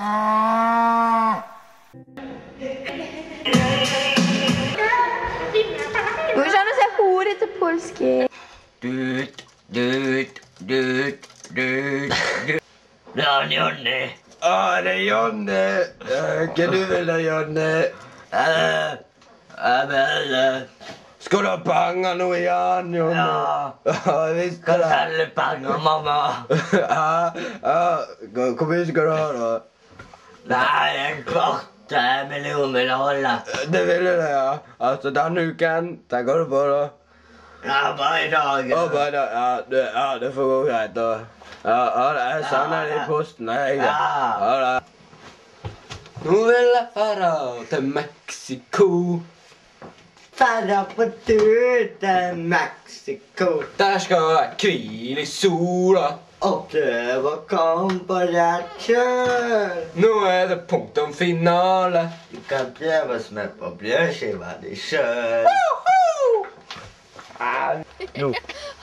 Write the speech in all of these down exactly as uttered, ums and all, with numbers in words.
Już ono se chóry to polskie. Dyt, dyt, dyt, dyt, dyt. Ja, Jonny. Ja, det är Jonny. Kan du vilja Jonny? Äh, äh, men, Ska du panga nu igen, Jonny? ja. Ja, visst Kan det. heller panga, mamma. Ja, ja. Hvor mye skal du ha, da? Nei, en kvart eh, million vil jeg holde. Det ville det, ja. Altså, denne uken tenker du på, da? Ja, bare i dag. Å, bare da. Ja, det, ja, det får gå greit, da. Ja, ja, det. Jeg sender det i posten, jeg. Ja. Ja, det. Nå vil jeg fære til Mexico. Færre på tur til Mexico. Der skal jeg hvile i sola. Og prøve å komme på rett kjøl. Nå er det punktum finale. Du kan prøve å smøre på brødskiva di sjøl. Nå.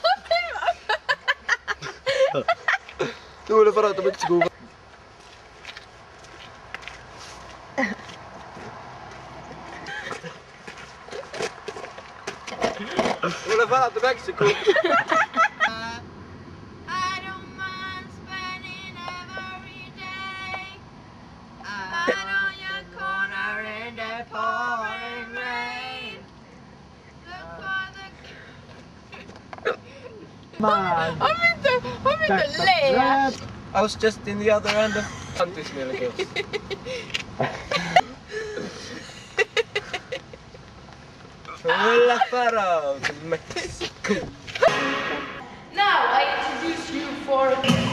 Nå er det fære til Mexico. Nå er det fære til Mexico. Han begynte, han begynte å le. I was just in the other end of country's miracles. Well, Mexico. Now I introduce you for